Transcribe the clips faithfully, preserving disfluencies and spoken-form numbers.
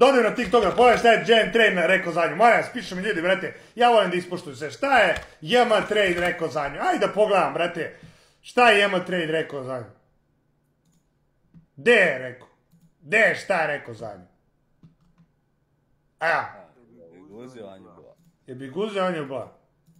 Dodim na TikToka, pogledaj šta je J M Trade rekao za nju. Moja, spišu mi ljudi, brate, ja volim da ispoštuju sve. Šta je J M Trade rekao za nju? Ajde da pogledam, brate. Šta je J M Trade rekao za nju? Gde je rekao? Gde je šta je rekao za nju? A ja. Je bi guzio on je bla.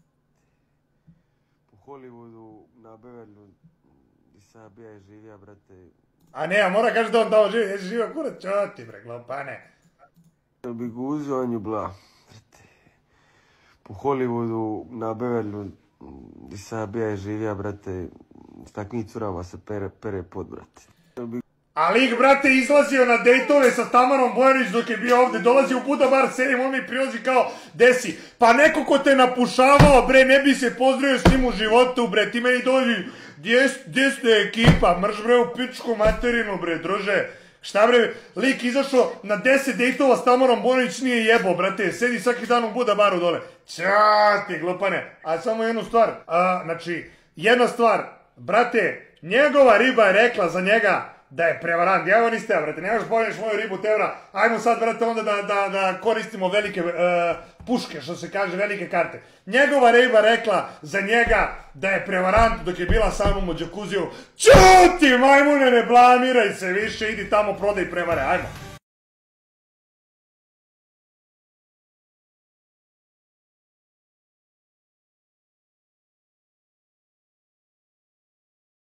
U Hollywoodu, na Beverlyu, gdje sam ja bija i živija, brate. A ne, a mora kaži da on tamo živi, jesi živio kurac, čo ti bre, glopane. Je bi guzio on je bla, brate. U Hollywoodu, na Beverlyu, gdje sam ja bija i živija, brate. S takvim curama se pere, pere pod, brate. A lik, brate, izlazio na dejtove sa Tamarom Bojanić dok je bio ovdje, dolazi u Buda bar seriju, on mi prilazi kao, desi, pa neko ko te napušavao, bre, ne bi se pozdravio s njim u životu, bre, ti meni dođi, gdje ste ekipa, mrš bre u pičku materinu, bre, druže, šta bre, lik izašao na deset dejtova s Tamarom Bojanić, nije jebo, brate, sedi svaki dan u Buda baru dole, ča ti, glupane, a samo jednu stvar, a, znači, jedna stvar, brate, njegova riba je rekla za njega, da je prevarant, ja evo niste, brate, nemaš pojedeš moju ribu tevra, ajmo sad, brate, onda da, da, da koristimo velike uh, puške, što se kaže, velike karte. Njegova riba rekla za njega da je prevarant dok je bila sa mnom u džakuziju. Ćuti, majmune, ne blamiraj se više, idi tamo, prodaj prevare, ajmo.